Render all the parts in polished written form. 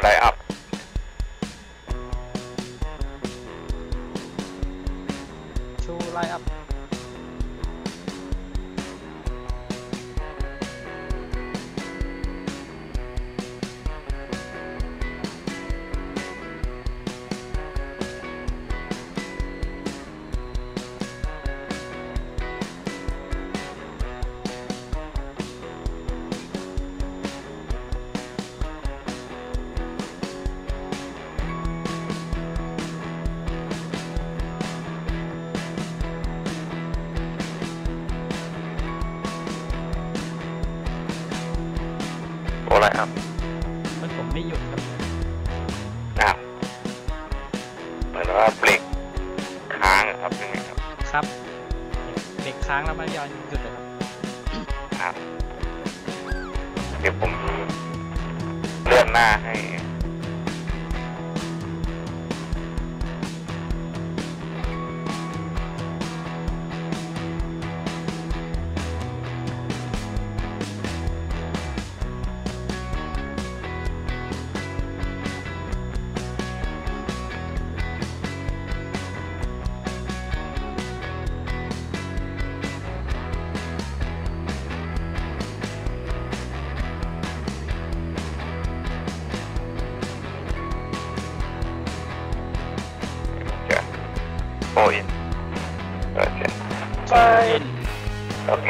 ไลน์อัพชูไลน์อัพโอไลน์อัพมันผมไม่หยุดครับเหมือนว่าเบรกค้างครับใช่ไหมครับครับเบรกค้างแล้วมันยอนหยุดเลยครับเดี๋ยวผมเลื่อนหน้าให้โออินโอเค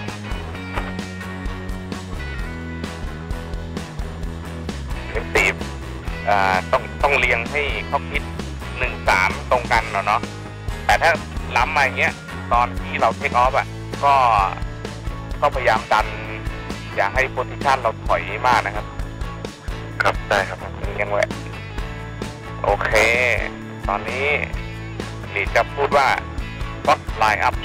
ตีบต้องเรียงให้เขาคิด1-3ตรงกันเนาะแต่ถ้าล้ำมาอย่างเงี้ยตอนที่เราเทคออฟก็พยายามดันอย่าให้โพซิชันเราถอยมากนะครับครับได้ครับยังไว้โอเคตอนนี้ลีดจะพูดว่า What line up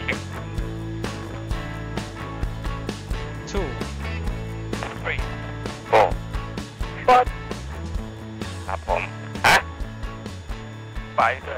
2 3 4 5ครับผมไปเลย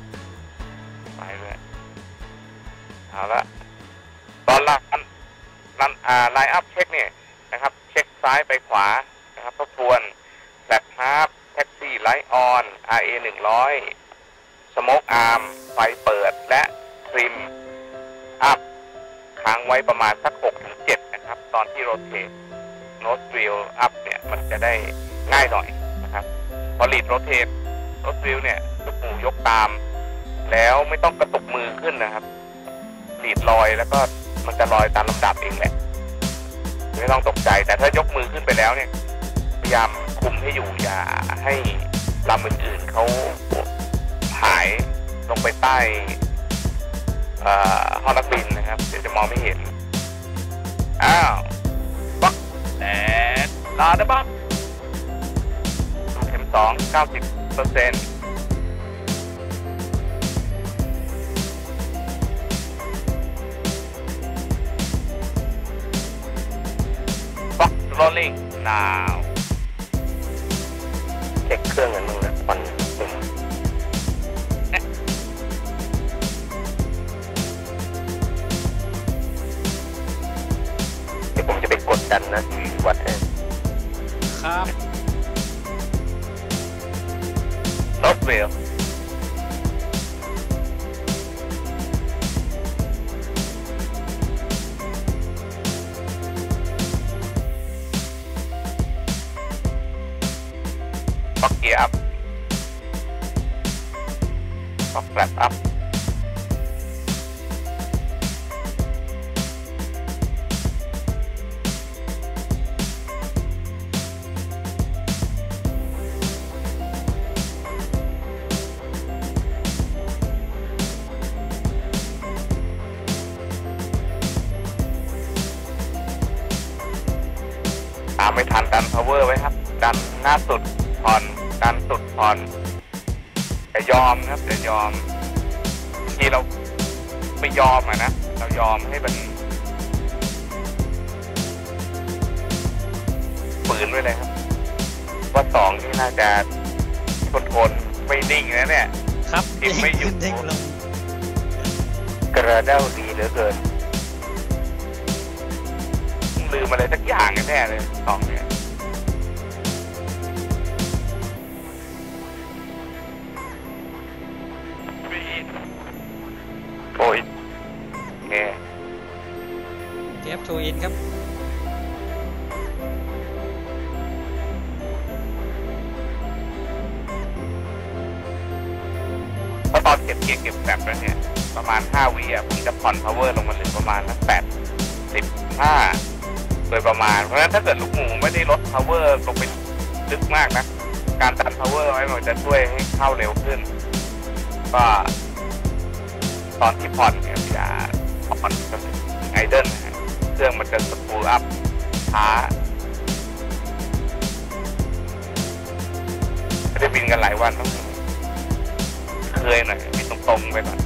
เอาละตอนไลน์อัพเช็คเนี่ยนะครับเช็คซ้ายไปขวานะครับทบทวนแฟลชฮาร์ปแท็กซี่ไลท์ออน RA 100สโมกอาร์มไฟเปิดและทริมอัพค้างไว้ประมาณสัก 6-7 นะครับตอนที่โรเทตโนสวิลอัพเนี่ยมันจะได้ง่ายหน่อยนะครับพอลีดโรเทตโนสวิลเนี่ยยกมือยกตามแล้วไม่ต้องกระตุกมือขึ้นนะครับลีดลอยแล้วก็มันจะลอยตามลำดับเองแหละไม่ต้องตกใจแต่ถ้ายกมือขึ้นไปแล้วเนี่ยพยายามคุมให้อยู่อย่าให้ลำอื่นๆเขาหายลงไปใต้ห้องนักบินนะครับเดี๋ยวจะมองไม่เห็นบักแอนลาดบักเข็ม2 90%บักโรลลิ่งนาวเช็คเครื่องกันบ้างนะควันผมจะไปกดดันนะที่วัดครับรถเวลปักเกียร์อัพปักแฟลปอัพไม่ทันดัน power ไว้ครับดันหน้าสุดผ่อนดันสุดผ่อนแต่ยอมครับแต่ยอมที่เราไม่ยอมนะเรายอมให้มันฝืนไว้เลยครับว่า2นี่น่าจะทนไม่นิ่งนะเนี่ยครับทิ่ไม่หยุดกระเด้าดีเหลือเกินลืมอะไรสักอย่างแน่เลย2เนี่ยเก็บเกียร์เก็บแบบแล้วเนี่ยประมาณ5 วิอ่ะผมจะผ่อน power ลงมาเหลือประมาณ85โดยประมาณเพราะฉะนั้นถ้าเกิดลูกหมูไม่ได้ลด power ลงไปลึกมากนะการตัด power ไว้มันจะช่วยให้เข้าเร็วขึ้นก็ตอนที่ผ่อนเนี่ยอย่าผ่อนไอเดิลนะฮะเครื่องมันจะสปูลอัพช้าไม่ได้บินกันหลายวันต้องเคยหน่อยบินตรงๆไปก่อน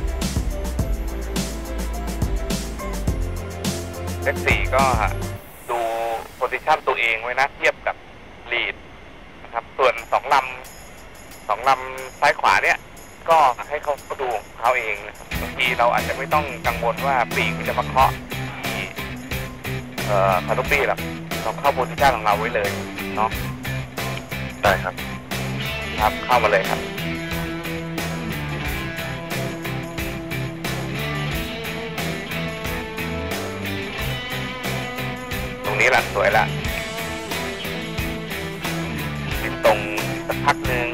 เลข4ก็ดูโพซิชันตัวเองไว้นะเทียบกับลีดนะครับส่วน2 ลำซ้ายขวาเนี่ยก็ให้เขาดูเขาเองนะครับบางทีเราอาจจะไม่ต้องกังวลว่าปีกมันจะมาเคาะที่คาร์บี้หรอกเราเข้าโพซิชันของเราไว้เลยเนาะได้ครับเข้ามาเลยครับตรงนี้ละสวยละบินตรงสักพักหนึ่ง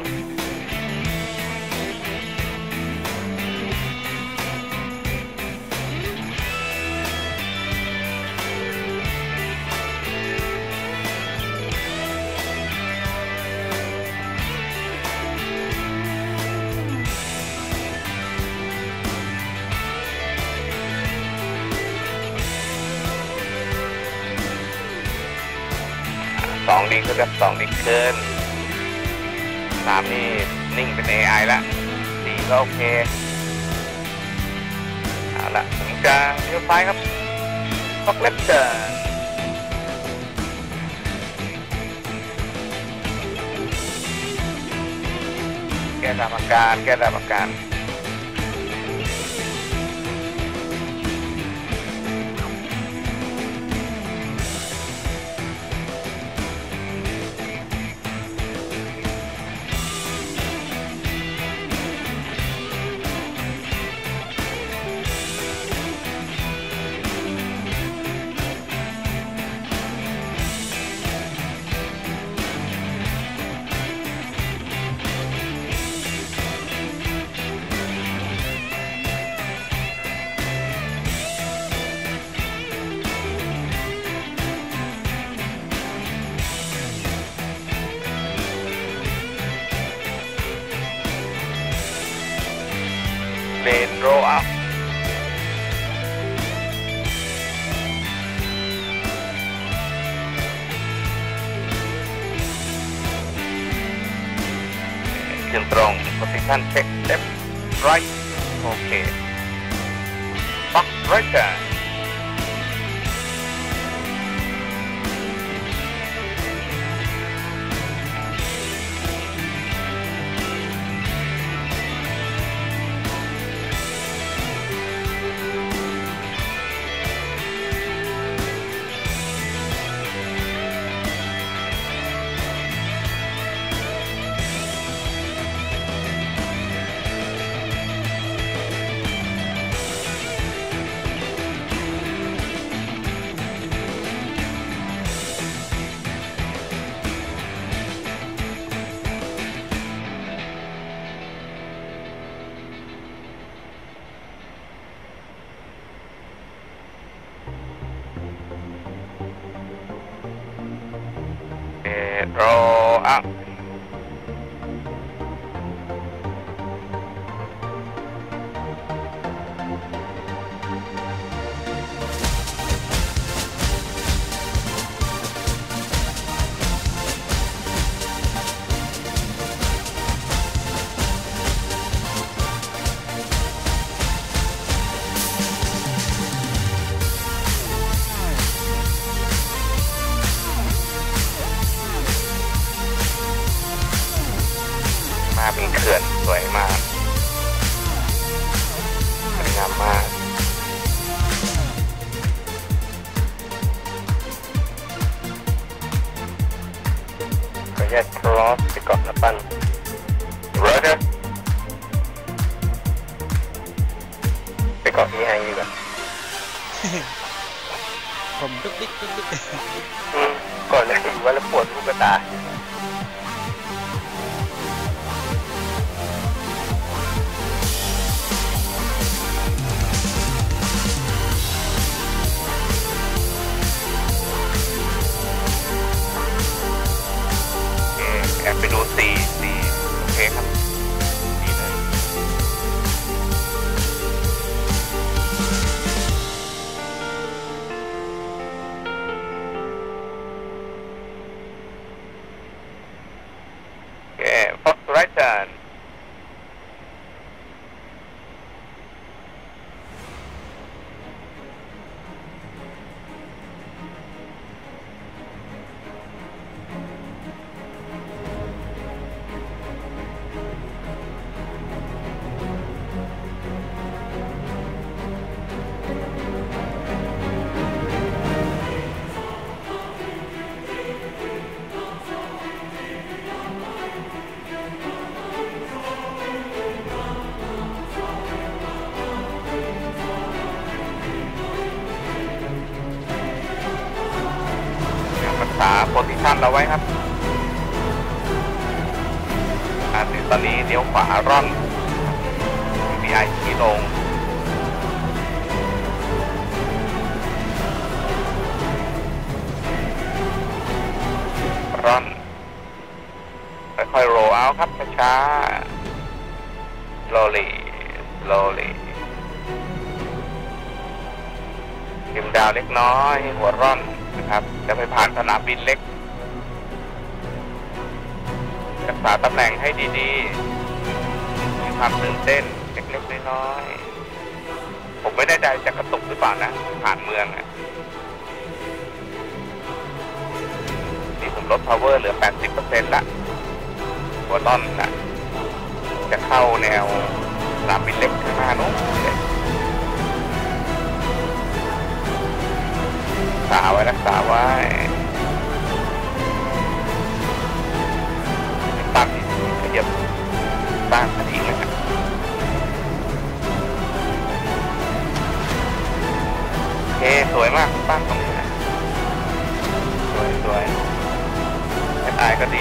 2 ดีขึ้นครับ2 ดีขึ้น3นี่นิ่งเป็น AI ละ4ก็โอเคเอาละผมจะเลี้ยวซ้ายครับล็อกเล็บเจอแก้ตามอาการ เลนโรอัพขึ้นตรง position check left right โอเค box breaker roll up มาเป็นเขื่อนสวยมากสวยงามมากขอแยกครอสไปเกาะน้ำปั้นรถครับไปเกาะที่ไฮดีกว่าผมดุ๊กดิ๊กก่อนเลยว่าแล้วปวดลูกตา turnรักษาโพซิชันเราไว้ครับตอนนี้เลี้ยวขวาร่อน VI ที่ลงร่อนค่อยๆ roll out ครับช้าๆ slowly slowly ทิมดาวเล็กน้อยหัวร่อนนะครับจะไปผ่านสนามบินเล็กรักษาตำแหน่งให้ดีๆมีความตื่นเต้นเล็กๆน้อยๆผมไม่แน่ใจจะกระตุกหรือเปล่านะผ่านเมืองนี่ผมลด power เหลือ 80% ละหัวร่อนนะจะเข้าแนวสนามบินเล็กข้างหน้าโน้นรักษาไว้ตั้งขยับตั้งทีนะครับโอเคสวยมากตั้งตรงนี้นะสวยไอก็ดี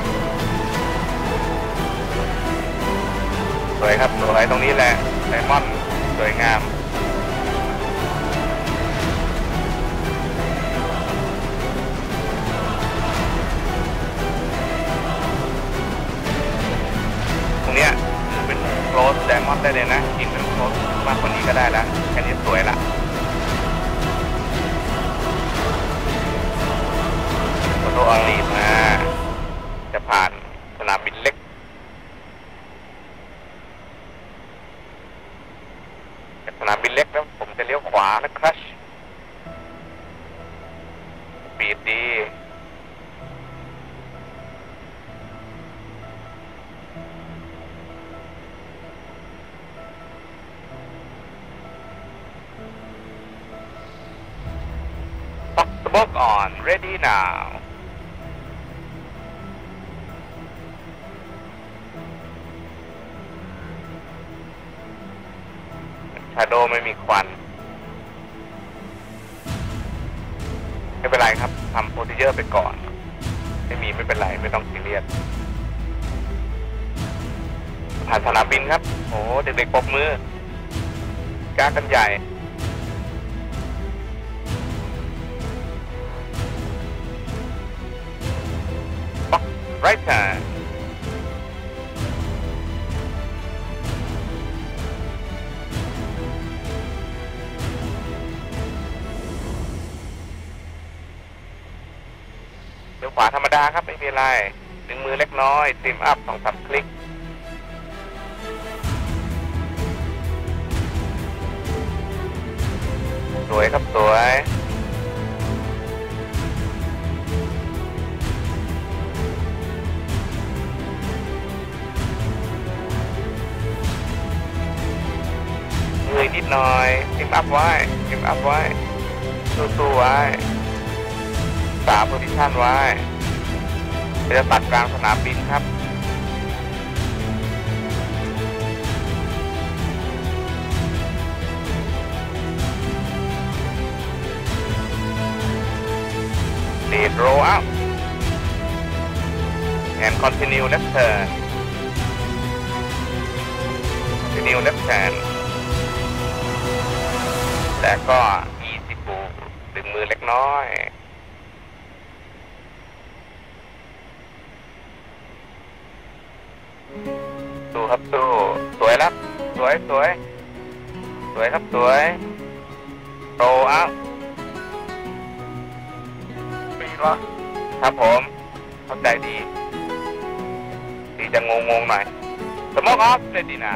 สวยครับสวยตรงนี้แหละไดมอนด์สวยงามเนี่ยเป็นโคลสไดมอนด์ได้เลยนะกินเป็นโคลสมากกว่านี้ก็ได้แล้วแค่นี้สวยละโฟโตออนลีดมาจะผ่านสนามบินเล็กจากสนามบินเล็กแล้วผมจะเลี้ยวขวานะครัชปีดดีSmoke on, ready now. Shadow ไม่มีควันไม่เป็นไรครับทำโปรซีเจอร์ไปก่อนไม่เป็นไรไม่ต้องซีเรียสผ่านสนามบินครับโอ้เด็กๆปรบมือกล้ากันใหญ่right turn เดี๋ยวขวาธรรมดาครับไม่มีอะไรดึงมือเล็กน้อยซิมอัพ2-3 คลิกสวยครับสวยนิดหน่อยซิมอัพไว้สู้ๆไว้3 โพซิชั่นไว้จะตัดกลางสนามบินครับlead roll out and continue left turn left turnแล้วก็ easy pull ดึงมือเล็กน้อยสู้ครับสู้สวยแล้วสวยครับสวยโตอ้าวปีนวะครับผมเข้าใจดีจะงงหน่อยสโมกออฟเรดี้นา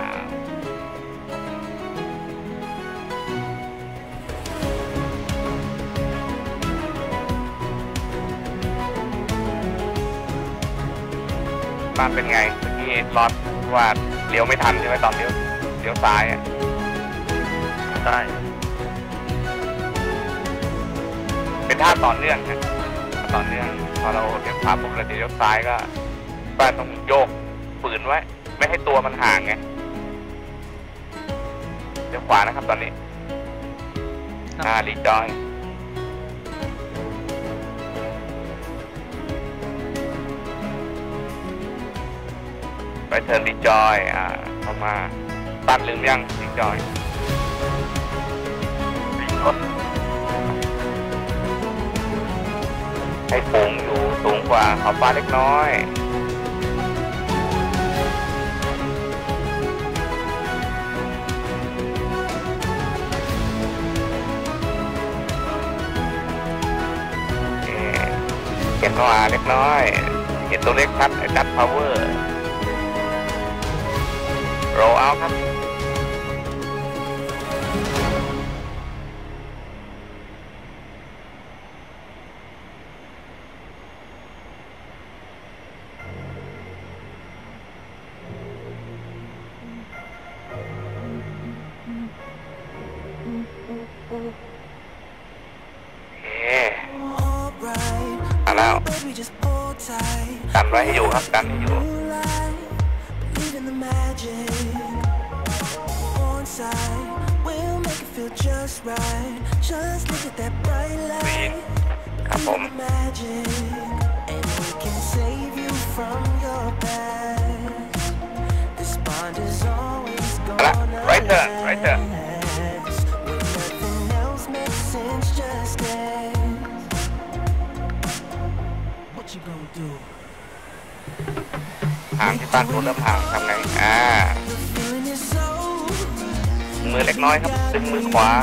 บ้านเป็นไงเมื่อกี้รอดว่าเลี้ยวไม่ทันใช่ไหมตอนเลี้ยวซ้ายอ่ะใช่เป็นท่าต่อเนื่องนะต่อเนื่องพอเราเลี้ยวขวาปุ๊บเราจะเลี้ยวซ้ายก็บ้านต้องโยกฝืนไว้ไม่ให้ตัวมันห่างไงเลี้ยวขวานะครับตอนนี้รีจอยไปเทิร์นรีจอยเข้ามาตัดลืมยังรีจอยให้ปุ่งอยู่สูงกว่าขอบฟ้าเล็กน้อยเห็นเข้ามาเล็กน้อยเห็นตัวเล็กชัดจัดพาวเวอร์โรลเอาครับแล้วกันไว้ให้อยู่ครับกันให้อยู่วีนครับผมละไรเตอร์ห่างที่บ้านตัวเริ่มห่างทำไงมือเล็กน้อยครับดึงมือขวา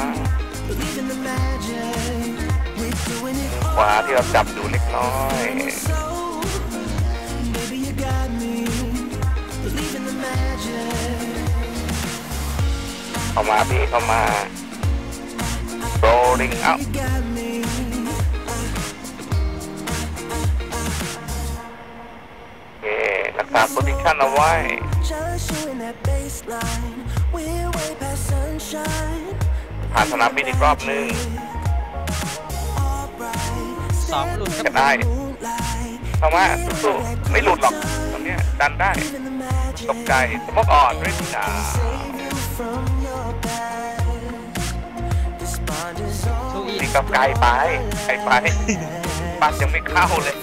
ที่เราจับอยู่เล็กน้อยเข้ามาพี่เข้ามา rolling outรักษาโพซิชั่นเอาไว้ผ่านสนามบินอีกรอบหนึ่ง 2 หลุดก็ได้เข้ามาสู้ๆไม่หลุดหรอกตรงนี้ดันได้ตกใจสมองอ่อนด้วยนะนี่ก็ไกลไปปัดยังไม่เข้าเลย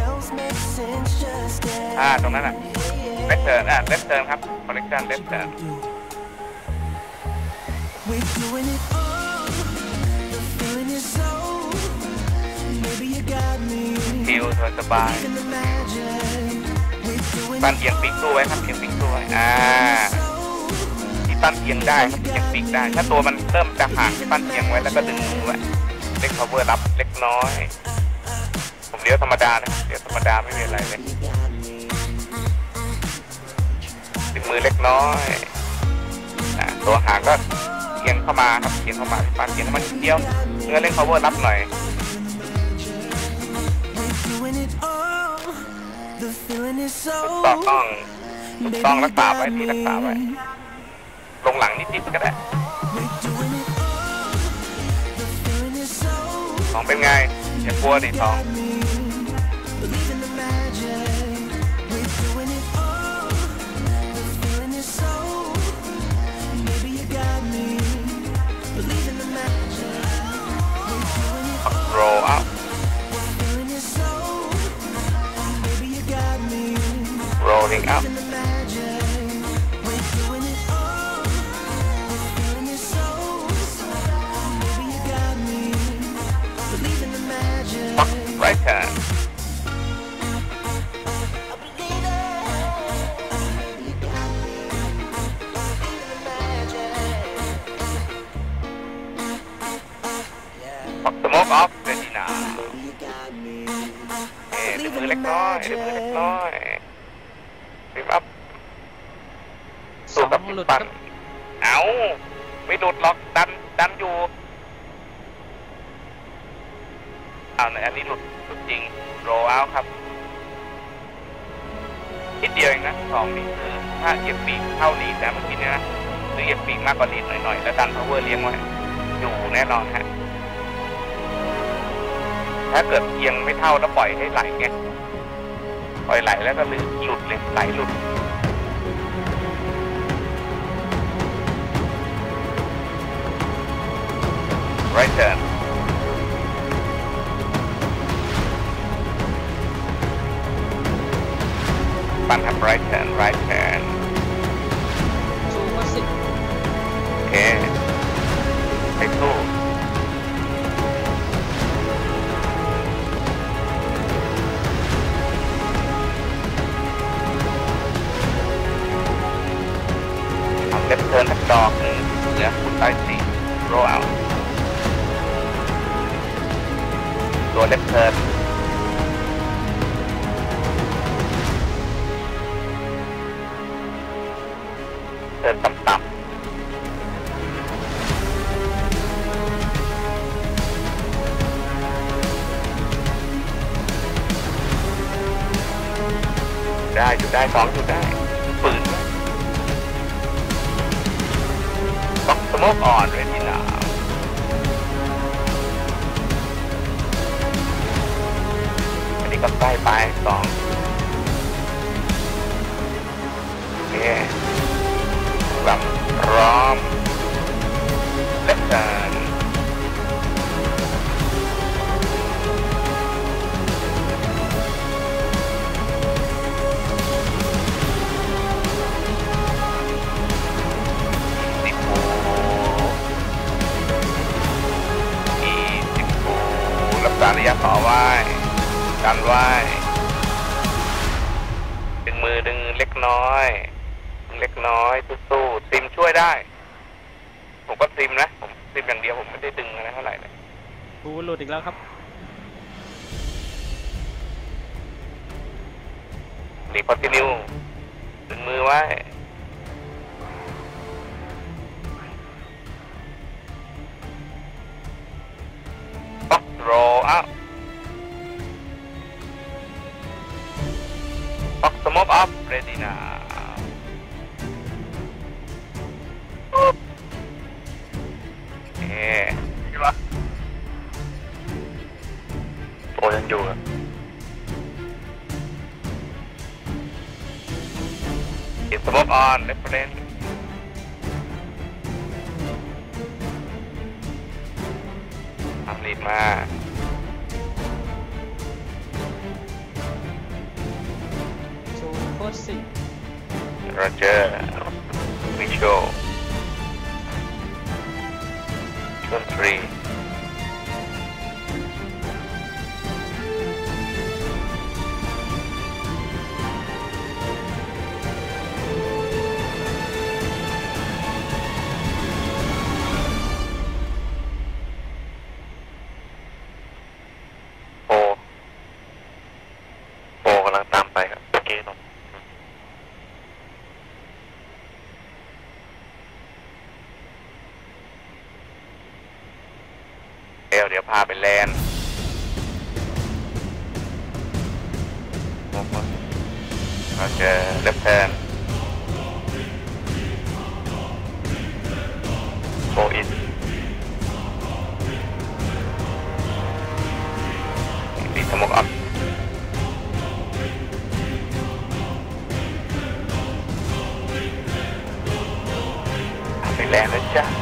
ตรงนั้นอ่ะเลฟเทิร์นครับคอลเลกชันเลฟเทิร์นคิวสบายปั้นเอียงปีกสู้ไว้ครับเอียงปีกสู้ไว้ที่ปั้นเอียงได้ครับเอียงปีกได้ถ้าตัวมันเริ่มจะห่างที่ปั้นเอียงไว้แล้วก็ดึงมือไว้เล็กพาวเวอร์รับเล็กน้อยผมเลี้ยวธรรมดานะเลี้ยวธรรมดาไม่มีอะไรเลยดึงมือเล็กน้อยตัวหางก็เอียงเข้ามาครับเอียงเข้ามาที่ปั้นเอียงเข้ามานิดเดียวเนื้อเล็กพาวเวอร์รับหน่อยต้องรักษาไว้ที่รักษาไว้ลงหลังนิดก็ได้ของเป็นไงอย่ากลัวดิทองโรลอัพrolling up right turn สโมกออฟเรดี้นาดึงมือเล็กน้อยอัพสสู้องกับหลุดปั่คน รับเอาไม่หลุดหรอกดันอยู่เอาในอันนี้หลุดจริงโรเอาครับนิดเดียวเองนะ2นี่คือถ้าเหยียบปีกเท่านี้แต่เมื่อกี้เนี่ยนะหรือเหยียบปีกมากกว่านี้หน่อยๆแล้วดันพาวเวอร์เลี้ยงไว้อยู่แน่นอนฮะถ้าเกิดเอียงไม่เท่าแล้วปล่อยให้ไหลไงปล่อยไหลแล้วก็หลุดเลยไหลหลุดright turn ปั่นครับ right turn ชูว่าสิบโอเคไปสู้ทำเล็บเทิร์นทักดอกหนึ่งเหลือคุณใต้สี่โรเอาตัวเล็บเทิร์นเทิร์นต่ำๆได้อยู่ได้2อยู่ได้ปืนต้องสโมกอ่อนเลยทีหลังอันนี้ก็ใกล้ไป2โอเคหลังพร้อมเล็บกันระยะต่อไว้กันไว้ดึงมือดึงเล็กน้อยสู้ๆซิมช่วยได้ผมก็ซิมนะผมซิมอย่างเดียวผมไม่ได้ดึงอะไรเท่าไหร่เลยชูหลุดอีกแล้วครับรีคอนติเนียดึงมือไว้ป๊อกโรอัพป๊อกสโมกอัพเรดี้นาใช่ปะโตยังอยู่อะเก็บสโมกออนเรฟเฟรนซ์ทำรีดมาชูโคตรสิบโรเจอร์วิชโอชนทรีโอกำลังตามไปครับเกตอนเดี๋ยวพาไปแลนด์เราเจอเล็บแทนโฟอินดีสมกอัพไปแลนด์นะจ๊ะ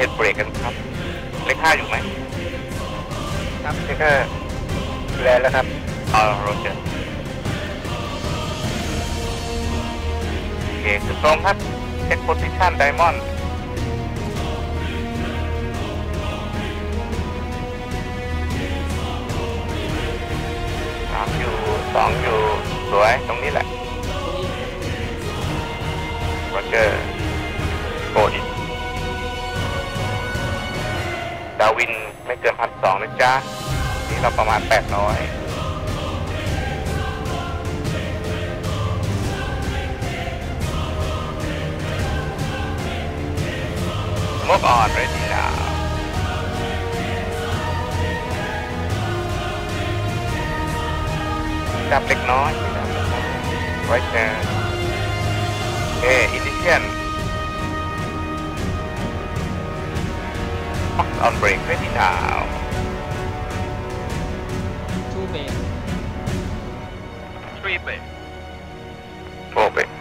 ดเบรกกันครับเลข 5อยู่ไหมครับเลข 5ดูแลแล้วครับโรเจอร์โอเคคือตรงครับเช็คโพซิชันไดมอนด์3อยู่2อยู่สวยตรงนี้แหละโรเจอร์โกดิดาวินไม่เกิน1,200นะจ๊ะนี่เราประมาณ800Move on ready now จับเล็กน้อยไว้เจอignition on brake ready now 2 เบรก 3 brake 4 brake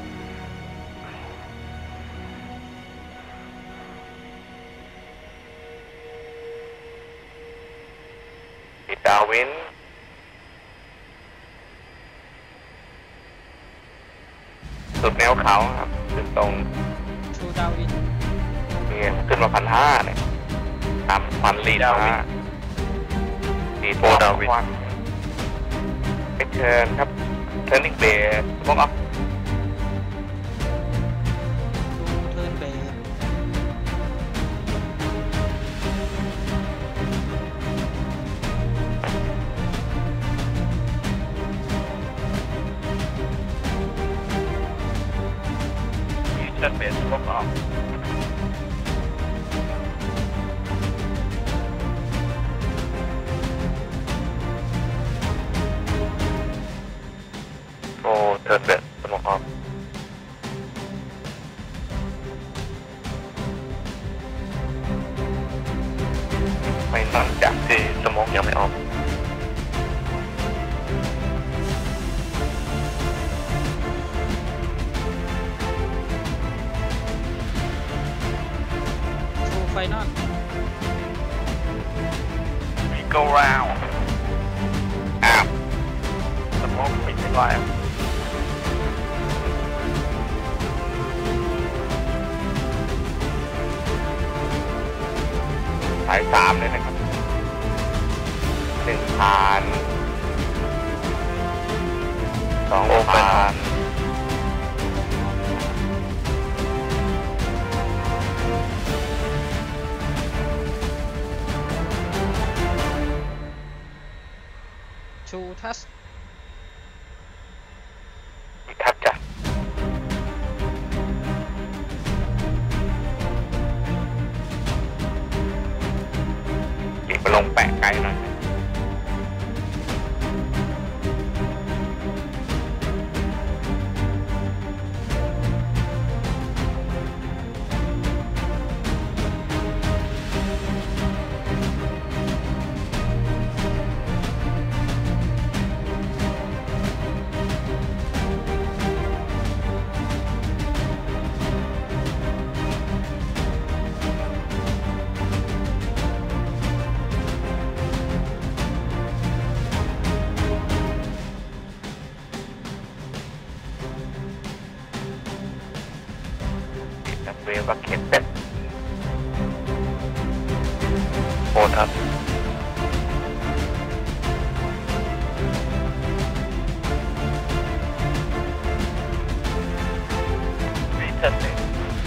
ดาวินสุดแนวเขาครับขึ้นตรง 2 ดาวินนี่ขึ้นมา1,500เนี่ยตามควันลีดมาดีโฟดาวินเชิญครับเทิร์นนิ่งเบสมองอัพ 2 เทิร์นเบรกเทิร์นเบสมองอัพโอ้เทิร์นเบสมองอัพไม่นั่นจากที่สมองยังไม่ออก 2 ไฟนอล We go round อ้าวสมองปิดไม่ไหวสาย3เลยนะครับ1 ผ่าน2 ผ่าน 2 ทัชทับจ้ะอีกไปลงแปะไกลหน่อยเวลบักเก็ตเป็ดโอทับรีเทิร์นเลย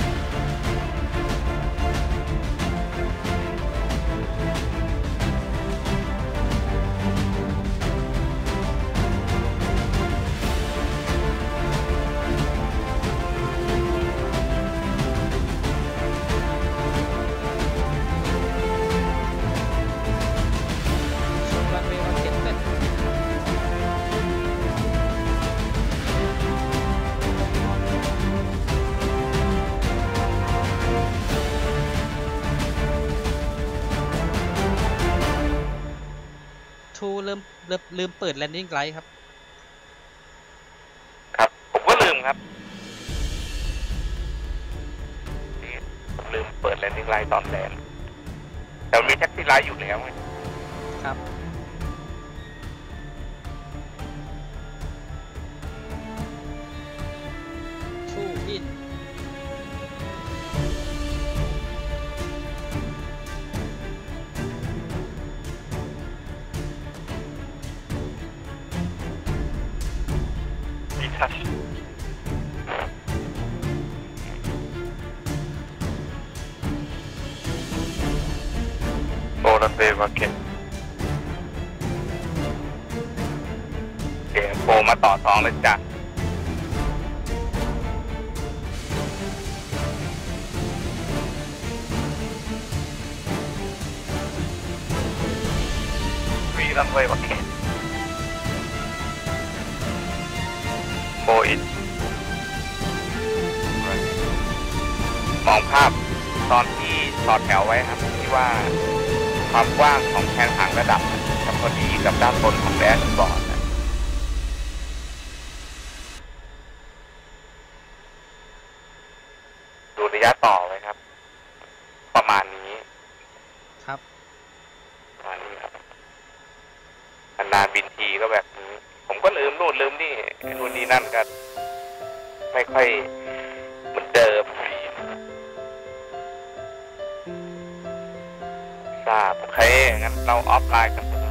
ลืมเปิดแลนดิ้งไลท์ครับครับผมก็ลืมครับผมลืมเปิดปิดแลนดิ้งไลท์ตอนแลนด์แต่มีแท็กซี่ไลท์อยู่แล้วไงครับ ชูอินดีทัชโอรันเบย์มาเก็ตเดี๋ยวโฟมาต่อสองเลยจ้ะวีรันเวย์มาเก็ตโบอินมองภาพตอนที่ต่อแถวไว้ครับที่ว่าความกว้างของแกนหางระดับจะพอดีกับด้านบนของแดชบอร์ดนะดูระยะต่อไว้ครับประมาณนี้ครับประมาณนี้ครับนานๆบินทีก็แบบนี้ผมก็ลืมนู่นลืมนี่นู่นนี่นั่นกันไม่ค่อยเหมือนเดิมทราบโอเคงั้นเราออฟไลน์กัน